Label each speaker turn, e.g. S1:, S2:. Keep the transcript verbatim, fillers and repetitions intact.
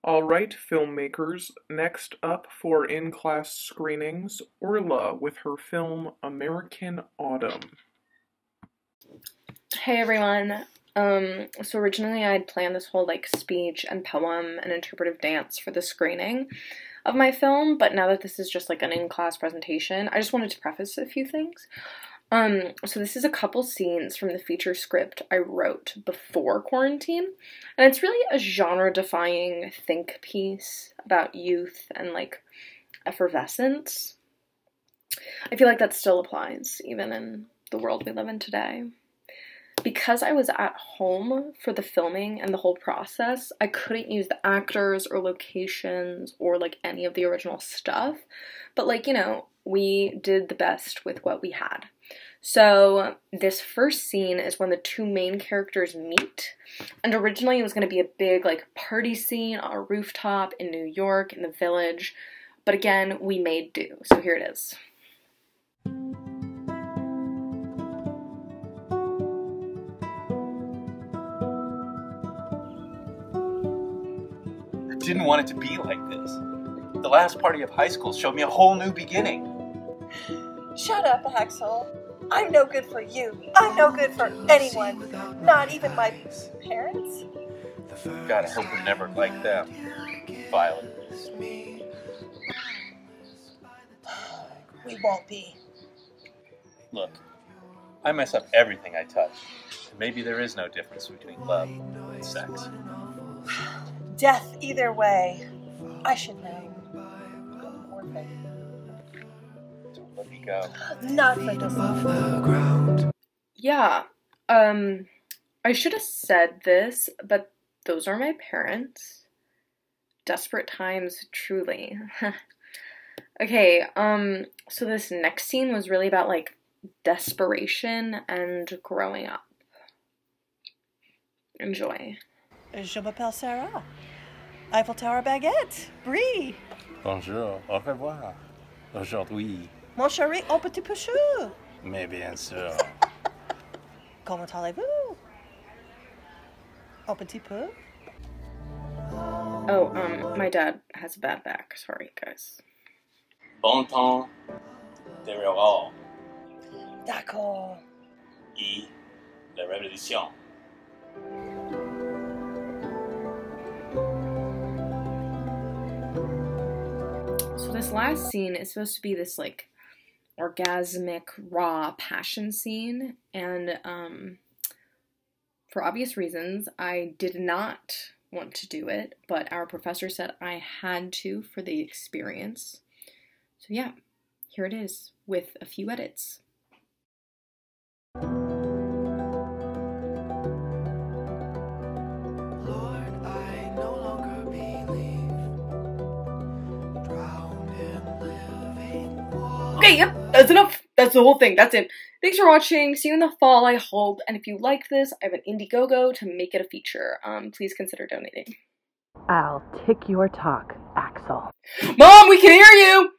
S1: All right, filmmakers, next up for in-class screenings, Orla with her film American Autumn.
S2: Hey everyone. Um, so originally I had planned this whole like speech and poem and interpretive dance for the screening of my film, but now that this is just like an in-class presentation, I just wanted to preface a few things. Um, so this is a couple scenes from the feature script I wrote before quarantine, and it's really a genre-defying think piece about youth and, like, effervescence. I feel like that still applies, even in the world we live in today. Because I was at home for the filming and the whole process, I couldn't use the actors or locations or, like, any of the original stuff, but, like, you know, we did the best with what we had. So this first scene is when the two main characters meet, and originally it was going to be a big like party scene on a rooftop in New York in the village, but again we made do, so here it is.
S3: I didn't want it to be like this. The last party of high school showed me a whole new beginning.
S4: Shut up, Axel. I'm no good for you. I'm no good for anyone. Not even my parents.
S3: God, I hope we're never like them. Violet.
S4: We won't be.
S3: Look, I mess up everything I touch. Maybe there is no difference between love and sex.
S4: Death either way. I should know.
S3: Let me go.
S4: Not for this.
S2: Yeah, um, I should have said this, but those are my parents. Desperate times, truly. Okay, um, so this next scene was really about, like, desperation and growing up. Enjoy.
S4: Je m'appelle Sarah. Eiffel Tower baguette. Brie.
S5: Bonjour, au revoir. Aujourd'hui.
S4: Mon chéri, un petit peu chaud.
S5: Mais bien sûr.
S4: Comment allez-vous? Un petit peu.
S2: Oh, um, my dad has a bad back. Sorry, guys.
S3: Bon temps de l'aurore
S4: D'accord.
S3: et la révolution.
S2: So this last scene is supposed to be this, like, orgasmic, raw passion scene, and, um, for obvious reasons, I did not want to do it, but our professor said I had to for the experience. So yeah, here it is, with a few edits. Okay, yep, that's enough. That's the whole thing. That's it. Thanks for watching. See you in the fall, I hope. And if you like this, I have an Indiegogo to make it a feature. Um, please consider donating.
S6: I'll tick your talk, Axel.
S2: Mom, we can hear you!